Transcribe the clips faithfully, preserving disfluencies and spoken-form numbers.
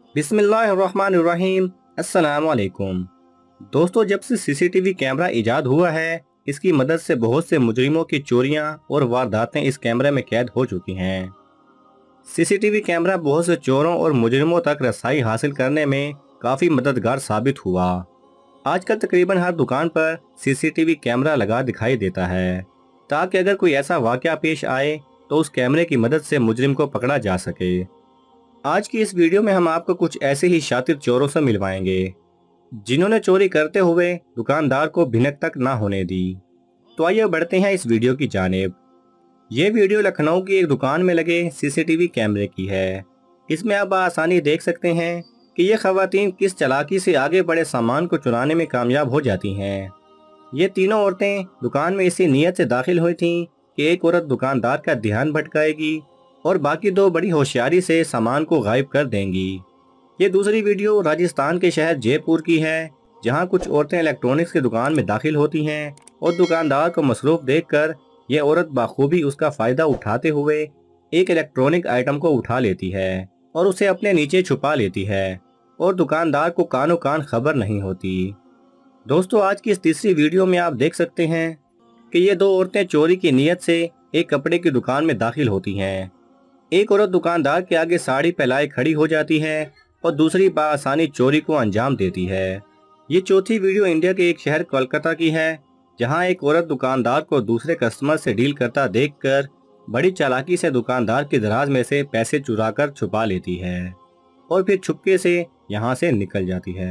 बिस्मिल्लाहिर्रहमानिर्रहीम। अस्सलामुअलैकुम। दोस्तों, जब से सीसीटीवी कैमरा इजाद हुआ है, इसकी मदद से बहुत से मुजरिमों की चोरियां और वारदातें इस कैमरे में कैद हो चुकी हैं। सीसीटीवी कैमरा बहुत से चोरों और मुजरिमों तक रसाई हासिल करने में काफ़ी मददगार साबित हुआ। आजकल तकरीबन हर दुकान पर सीसीटीवी कैमरा लगा दिखाई देता है, ताकि अगर कोई ऐसा वाक़या पेश आए तो उस कैमरे की मदद से मुजरिम को पकड़ा जा सके। आज की इस वीडियो में हम आपको कुछ ऐसे ही शातिर चोरों से मिलवाएंगे, जिन्होंने चोरी करते हुए दुकानदार को भिनक तक ना होने दी। तो आइए बढ़ते हैं इस वीडियो की जानिब। ये वीडियो लखनऊ की एक दुकान में लगे सीसीटीवी कैमरे की है। इसमें आप आसानी देख सकते हैं कि ये खवातीन किस चालाकी से आगे बढ़े सामान को चुराने में कामयाब हो जाती हैं। ये तीनों औरतें दुकान में इसी नीयत से दाखिल हुई थीं कि एक औरत दुकानदार का ध्यान भटकाएगी और बाकी दो बड़ी होशियारी से सामान को गायब कर देंगी। ये दूसरी वीडियो राजस्थान के शहर जयपुर की है, जहां कुछ औरतें इलेक्ट्रॉनिक्स की दुकान में दाखिल होती हैं और दुकानदार को मसरूफ देखकर यह औरत बाखूबी उसका फ़ायदा उठाते हुए एक इलेक्ट्रॉनिक आइटम को उठा लेती है और उसे अपने नीचे छुपा लेती है और दुकानदार को कानो कान खबर नहीं होती। दोस्तों, आज की इस तीसरी वीडियो में आप देख सकते हैं कि ये दो औरतें चोरी की नीयत से एक कपड़े की दुकान में दाखिल होती हैं। एक औरत दुकानदार के आगे साड़ी फैलाए खड़ी हो जाती है और दूसरी बाआसानी चोरी को अंजाम देती है। ये चौथी वीडियो इंडिया के एक शहर कोलकाता की है, जहां एक औरत दुकानदार को दूसरे कस्टमर से डील करता देखकर बड़ी चालाकी से दुकानदार की दराज में से पैसे चुराकर छुपा लेती है और फिर छुपके से यहां से निकल जाती है।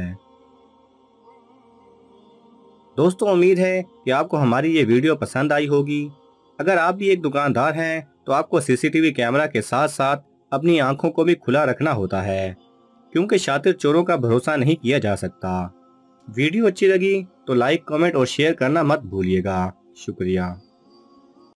दोस्तों, उम्मीद है कि आपको हमारी ये वीडियो पसंद आई होगी। अगर आप भी एक दुकानदार हैं तो आपको सीसीटीवी कैमरा के साथ साथ अपनी आंखों को भी खुला रखना होता है, क्योंकि शातिर चोरों का भरोसा नहीं किया जा सकता। वीडियो अच्छी लगी तो लाइक, कमेंट और शेयर करना मत भूलिएगा। शुक्रिया।